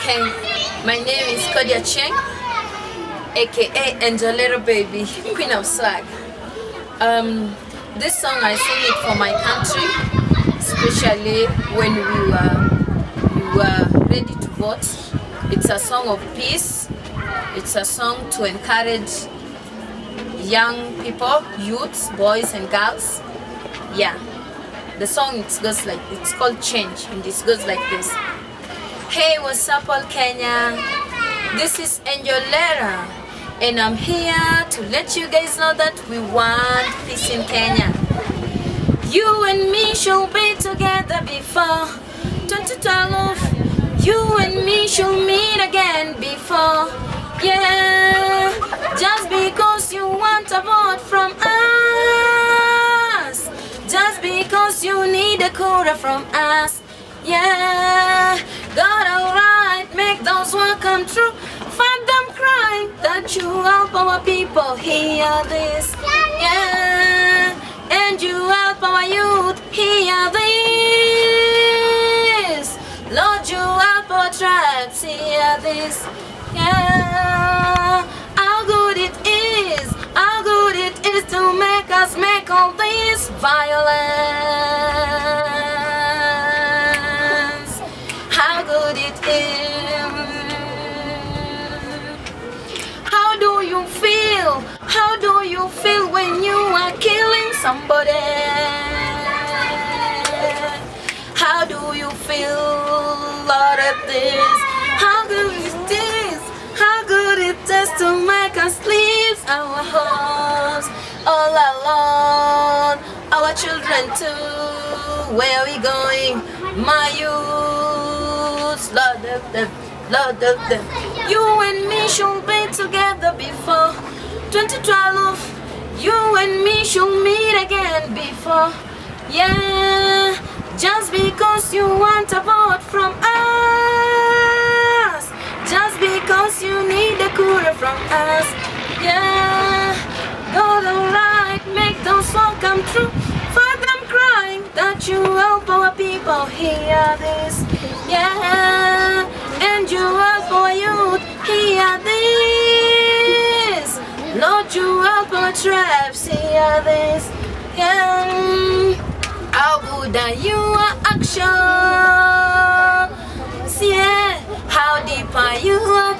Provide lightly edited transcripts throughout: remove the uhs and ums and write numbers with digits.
Hey, my name is Kodia Cheng, aka Angelero Baby, Queen of Swag. This song I sing it for my country, especially when we were ready to vote. It's a song of peace. It's a song to encourage young people, youths, boys and girls. Yeah, the song goes like, it's called Change, and it goes like this. Hey, what's up all Kenya? This is Angelera, and I'm here to let you guys know that we want peace in Kenya. You and me should be together before 2012. You and me should meet again before. Yeah, just because you want a vote from us, just because you need a quota from us. Yeah, God, alright, make those work come true. Find them crying that you help our people hear this. Yeah, and you help our youth hear this. Lord, you help our tribes hear this. Yeah, how good it is to make us make all this violence. How good it is. How do you feel? How do you feel when you are killing somebody? How do you feel, Lord, at this? How good it is? How good it is to make us leave our homes all alone, our children too. Where are we going? My youth, Lord of them, Lord of them. You and me should be together before 2012. You and me should meet again before. Yeah, just because you want a vote from us, just because you need a cure from us. Yeah, God, alright, make those songs come true. For them crying that you help our people hear this. Yeah, and you help our youth hear this. Lord, you help our tribes hear this. Yeah, how good are your actions? Yeah, how deep are your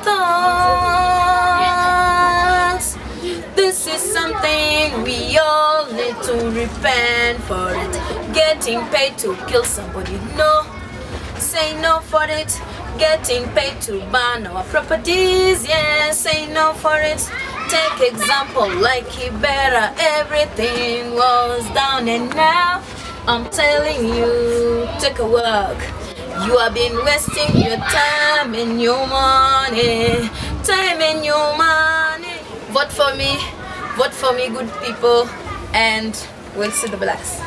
thoughts? This is something we all need to repent for it. Getting paid to kill somebody, no. Say no for it. Getting paid to burn our properties, yeah. Say no for it. Take example like Kibera, everything was down and now I'm telling you, take a walk. You have been wasting your time and your money. Time and your money. Vote for me, good people, and we'll see the blast.